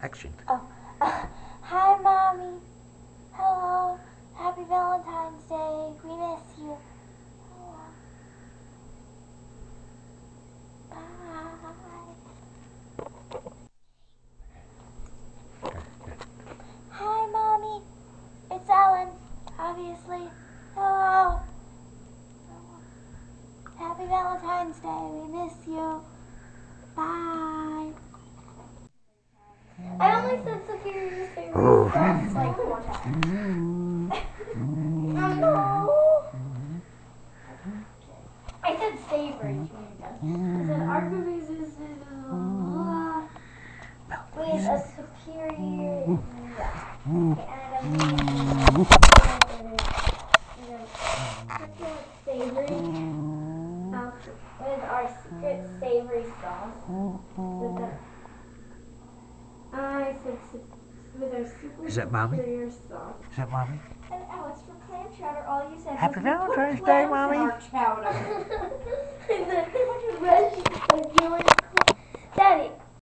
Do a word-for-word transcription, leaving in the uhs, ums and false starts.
Action. Oh. Uh, hi, Mommy. Hello. Happy Valentine's Day. We miss you. Hello. Bye. Hi, Mommy. It's Ellen, obviously. Hello. Happy Valentine's Day. We miss you. Bye. I only said superior favorite stuff like four times. No. I said savory. I said our movies is with a superior. Yeah. And savory. With our secret savory sauce. With the, I said with our super Is that Mommy? superior sauce. Is that Mommy? And Alex, for clam chowder, all you said Happy was Valentine's Day, Mommy. our chowder.